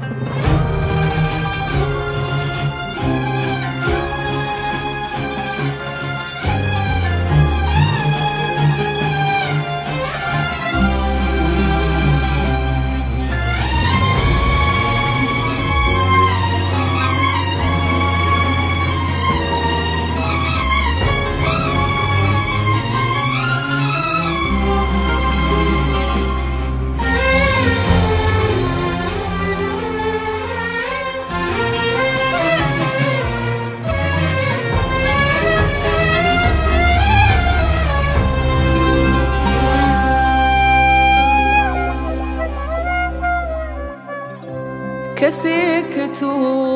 کسی که تو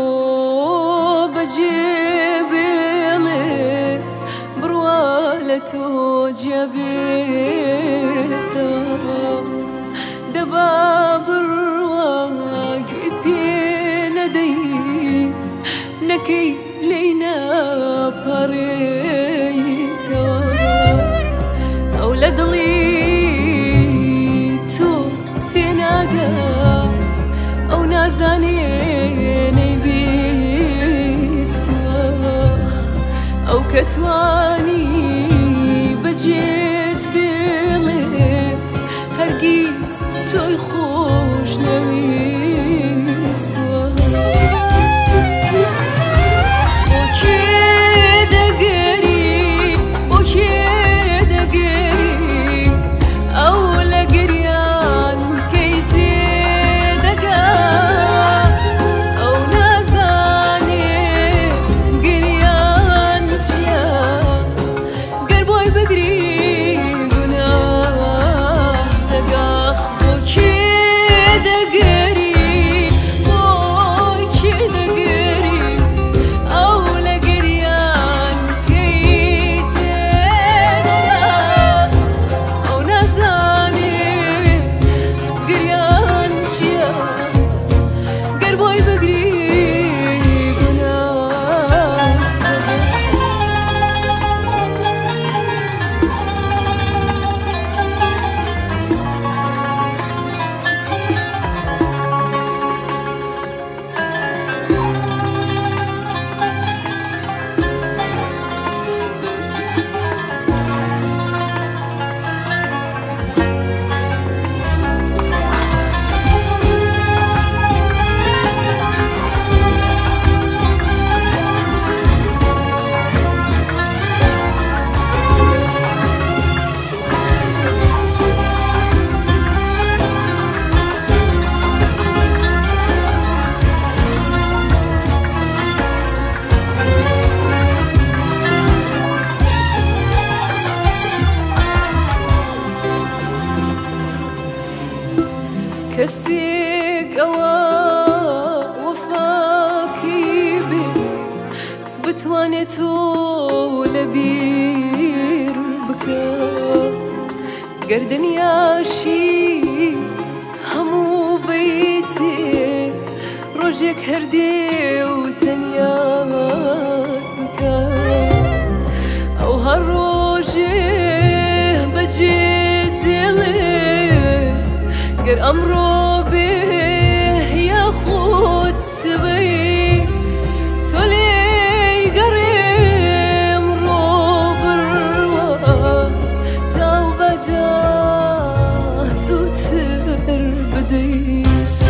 بجیبیلی بروال تو جبیتا دبا برواقی پیندی نکی لینا پریتا اولاد لی تو تناقا او نازانيني بيستوخ او كتواني بجيت بيلي هرقيز توي خوش نويستوخ وكيدا قريب وكيدا قريب اولا قريان كيتي كسيك أوا وفاكي بي بتوانتو لبير بكا قردن ياشي همو بيتي روجك هردي وتنيات بكا أو هالروجه بجيت دلي قر أمرو به ياخد سبي تولي قريم روبر تاو بجاه زوتر بدي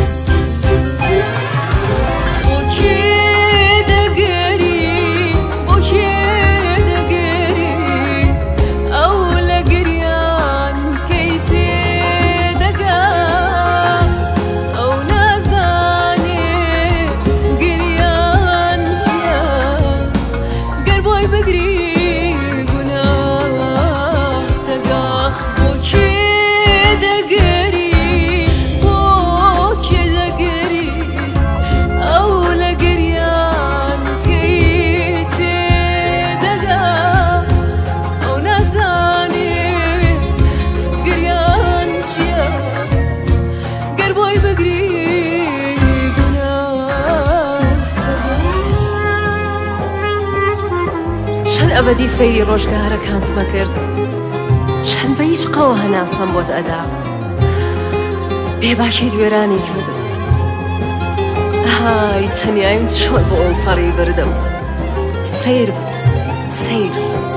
ئەبەدی سەیری ڕۆژگارەکانتمە کرد چەند بە هیچ قەوە هەناسەم بۆت ئەدا بێباکی دوێرانی کردم ئاهای تەنیایم چۆن بۆ ئەو پەڕی بردم سیر بوو سیر